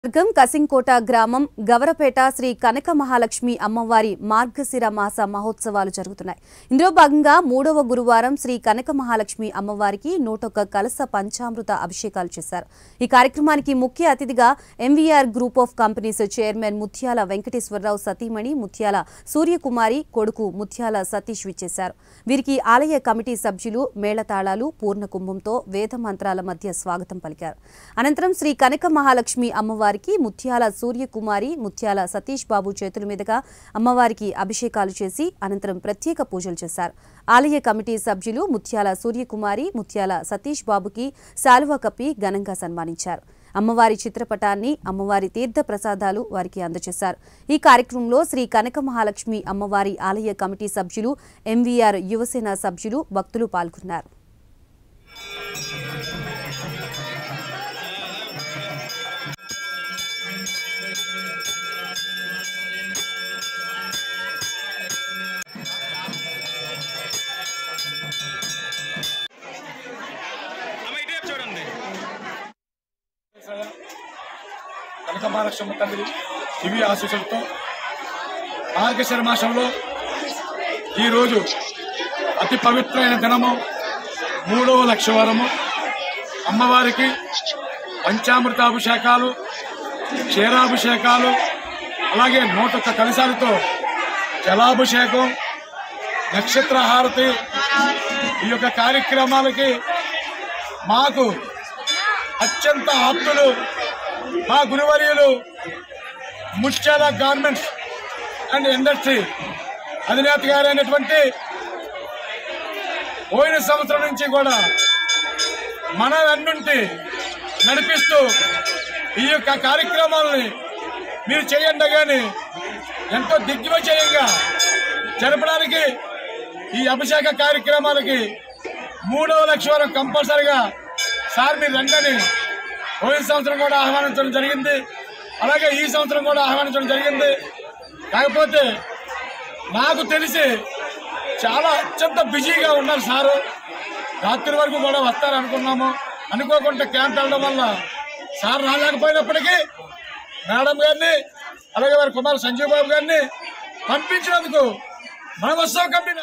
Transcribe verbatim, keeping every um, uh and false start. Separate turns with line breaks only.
వర్గం కసింకోట గ్రామం గవరపేట శ్రీ కనక మహాలక్ష్మి అమ్మవారి మార్గశిర మాస మహోత్సవాలు జరుగుతున్నాయి. ఇందులో భాగంగా మూడవ గురువారం శ్రీ కనక మహాలక్ష్మి అమ్మవారికి నూటొక్క కలస పంచామృత అభిషేకాలు చేశారు. ఈ కార్యక్రమానికి ముఖ్య అతిథిగా MVR group of companies chairman Muthyala Venkateswara Rao సతీమణి ముత్యాల సూర్యకుమారి కొడుకు ముత్యాల సతీష్ విచ్చేశారు. వీరికి ఆలయ కమిటీ సభ్యులు మేళతాళాలు పూర్ణ కుంభంతో వేద మంత్రాల మధ్య స్వాగతం పలికారు. అనంతరం శ్రీ కనక మహాలక్ష్మి అమ్మవారి ముత్యాల సూర్యకుమారి ముత్యాల సతీష్ బాబు చేతుల మీదుగా అమ్మవారికి అభిషేకాలు చేసి అనంతరం ప్రత్యేక పూజలు చేశారు. ఆలయ కమిటీ సభ్యులు ముత్యాల సూర్యకుమారి ముత్యాల సతీష్ బాబుకి శాలువా కప్పి ఘనంగా సన్మానించారు. అమ్మవారి చిత్రపటాన్ని అమ్మవారి తీర్థ ప్రసాదాలు వారికి అందజేశారు. ఈ కార్యక్రమంలో శ్రీ కనక మహాలక్ష్మి అమ్మవారి ఆలయ కమిటీ సభ్యులు ఎంవీఆర్ యువసేన సభ్యులు భక్తులు పాల్గొన్నారు.
కనక మహాలక్ష్మి తల్లి దివ్య ఆశీస్సులతో మార్గశిర మాసంలో ఈరోజు అతి పవిత్రమైన దినము మూడవ లక్షవారము అమ్మవారికి పంచామృతాభిషేకాలు క్షీరాభిషేకాలు అలాగే నూటొక్క కలశాలతో జలాభిషేకం నక్షత్ర హారతి ఈ యొక్క కార్యక్రమాలకి మాకు అత్యంత ఆప్తులు మా గురువర్యులు ముత్యాల గార్మెంట్స్ అండ్ ఇండస్ట్రీ అధినేత గారైనటువంటి పోయిన సంవత్సరం నుంచి కూడా మన వెన్నుంటి నడిపిస్తూ ఈ యొక్క కార్యక్రమాలని మీరు చేయండి కానీ ఎంతో దిగ్విజయంగా జరపడానికి ఈ అభిషేక కార్యక్రమాలకి మూడవ లక్ష వరకు కంపల్సరిగా సార్ మీరు రండి పోయిన సంవత్సరం కూడా ఆహ్వానించడం జరిగింది, అలాగే ఈ సంవత్సరం కూడా ఆహ్వానించడం జరిగింది. కాకపోతే నాకు తెలిసి చాలా అత్యంత బిజీగా ఉన్నారు సారు. రాత్రి వరకు కూడా వస్తారనుకున్నాము, అనుకోకుండా క్యాంప్ వెళ్ళడం వల్ల సార్ రాలేకపోయినప్పటికీ మేడం గారిని అలాగే వారి కుమార్ సంజీవ్ బాబు గారిని పంపించినందుకు మన ఉత్సవ కమిటీ